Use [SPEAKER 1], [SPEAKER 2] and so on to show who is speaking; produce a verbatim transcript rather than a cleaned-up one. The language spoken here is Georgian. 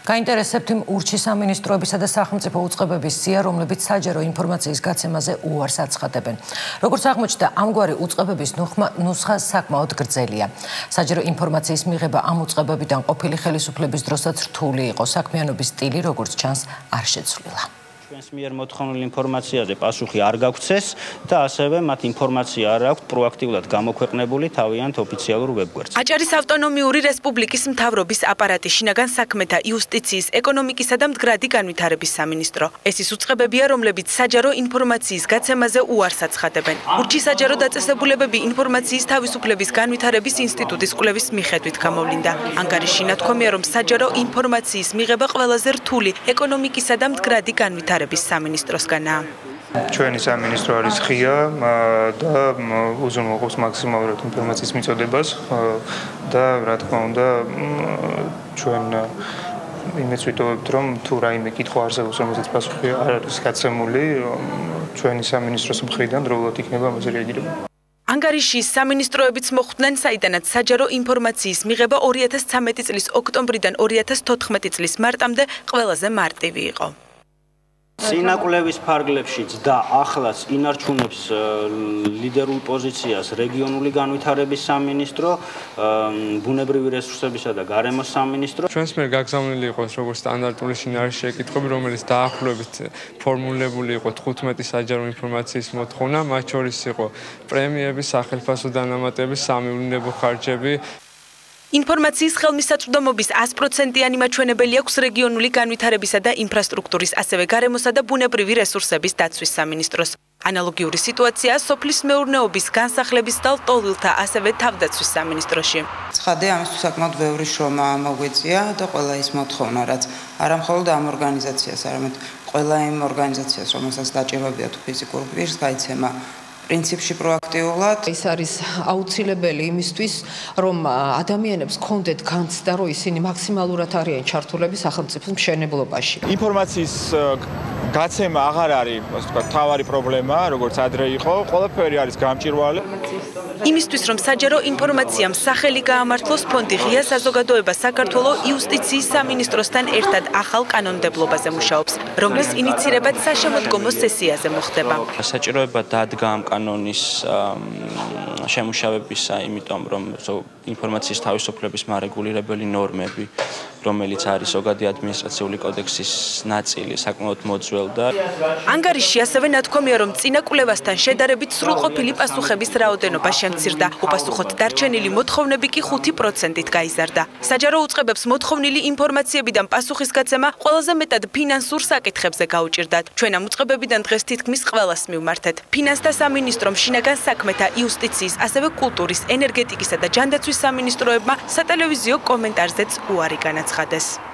[SPEAKER 1] გაინტერესებთ იმ ურჩი სამინისტროებისა და სახელმწიფო უწყებების სია, რომლებიც საჯარო ინფორმაციის გაცემაზე უარს აცხადებენ. Როგორც აღმოჩნდა, ამგვარი უწყებების ნუსხა საკმაოდ გრძელია. საჯარო ინფორმაციის მიღება ამ უწყებებიდან ყოფილი ხელისუფლების დროსაც რთული იყო. საქმიანობის სტილი, როგორც ჩანს, არ შეცვლილა.
[SPEAKER 2] ჩვენს მიერ მოთხოვნილ ინფორმაციაზე პასუხი არ გაგვცეს და ასევე მათ ინფორმაცია არ აქვთ პროაქტიულად გამოქვეყნებული თავიანთ ოფიციალურ ვებგვერდზე.
[SPEAKER 3] აჭარის ავტონომიური რესპუბლიკის მთავრობის აპარატი, შინაგან საქმეთა, იუსტიციის, ეკონომიკისა და მდგრადი განვითარების სამინისტრო. ეს ის უწყებებია, რომლებიც საჯარო ინფორმაციის გაცემაზე უარს აცხადებენ. ურჩი საჯარო დაწესებულებები ინფორმაციის თავისუფლების განვითარების ინსტიტუტის კვლევის მიხედვით გამოვლინდა. ანგარიშში ნათქვამია, რომ საჯარო ინფორმაციის მიღება ყველაზე რთული ეკონომიკისა და მდგრადი განვითარების სამინისტროსგანაა.
[SPEAKER 4] ჩვენი სამინისტრო არის ღია და უზრუნველყოფს მაქსიმალურად ინფორმაციის მიწოდებას და რა თქმა უნდა ჩვენ იმეც ვიტოვებთ, რომ თუ რაიმე კითხვა არსებობს, რომელზეც პასუხი არ არის გაცემული, ჩვენი სამინისტროს მხრიდან დროულად იქნება ამაზე რეაგირება.
[SPEAKER 3] ანგარიშში სამინისტროებიც მოხვდნენ, საიდანაც საჯარო ინფორმაციის მიღება ორი ათას ცხრამეტი წლის ოქტომბრიდან ორი ათას თოთხმეტი წლის მარტამდე ყველაზე მარტივი იყო.
[SPEAKER 2] სინაკვლევის ფარგლებშიც და ახლაც ინარჩუნებს ლიდერულ პოზიციას რეგიონული განვითარების სამინისტრო, ბუნებრივი რესურსებისა და გარემოს სამინისტრო.
[SPEAKER 5] ჩვენს მიერ გაგზავნილი იყო როგორც სტანდარტული შინაარსის შეკითხვები, რომელიც დაახლოებით ფორმულირებული იყო თხუთმეტი საჯარო ინფორმაციის მოთხოვნა, მათ შორის იყო პრემიები, სახელმწიფო დანამატები, სამეურნეობო ხარჯები.
[SPEAKER 3] ინფორმაციის ხელმისაწვდომობის ას პროცენტიანი მაჩვენებელი აქვს რეგიონული განვითარებისა და ინფრასტრუქტურის, ასევე გარემოსა და ბუნებრივი რესურსების დაცვის სამინისტროს. ანალოგიური სიტუაციაა სოფლის მეურნეობის, განსახლების და ლტოლვილთა, ასევე თავდაცვის სამინისტროში.
[SPEAKER 6] ცხადია, ამისთვის საკმაოდ ბევრი შრომა მოგვეწია და ყველა ის მოთხოვნა, რაც არა მხოლოდ ამ ორგანიზაციას, არამედ ყველა იმ ორგანიზაციას, რომელსაც დაჭირვებია თუ ფიზიკურ პირს გაიცემა პრინციპში პროაქტიულად.
[SPEAKER 7] ის არის აუცილებელი იმისთვის, რომ ადამიანებს კონდეთ განცდა, რომ ისინი მაქსიმალურად არიან ჩართულები სახელმწიფოს მშენებლობაში.
[SPEAKER 8] ინფორმაციის გაცემა აღარ არის, ასე ვთქვათ, თავარი პრობლემა, როგორც ადრე იყო, ყველაფერი არის გამჭირვალე.
[SPEAKER 3] იმისთვის, რომ საჯარო ინფორმაციამ სახელი გაამართლოს, ფონდი ღია საზოგადოება საქართველოს იუსტიციის სამინისტროსთან ერთად ახალ კანონმდებლობაზე მუშაობს, რომლის ინიცირებაც საშემოდგომო სესიაზე მოხდება.
[SPEAKER 2] საჭიროება დადგა ამ კანონის შემუშავებისა, იმიტომ რომ ინფორმაციის თავისუფლების მარეგულირებელი ნორმები, რომელიც არის ზოგადი ადმინისტრაციული კოდექსის ნაწილი, საკმაოდ მოძველდა და
[SPEAKER 3] ანგარიშში ასევე ნათქვამია, რომ წინა კვლევასთან შედარებით სრულყოფილი პასუხების რაოდენობა შემცირდა. უპასუხოდ დარჩენილი მოთხოვნები კი ხუთი პროცენტით გაიზარდა. საჯარო უწყებებს მოთხოვნილი ინფორმაციებიდან პასუხის გაცემა ყველაზე მეტად ფინანსურ საკითხებზე გაუჭირდათ. ჩვენ ამ უწყებებიდან დღეს თითქმის ყველას მივმართეთ. ფინანსთა სამინისტრომ, შინაგან საქმეთა, იუსტიციის, ასევე კულტურის, ენერგეტიკისა და ჯანდაცვის სამინისტროებმა სატელევიზიო კომენტარზეც უარი განაცხადეს.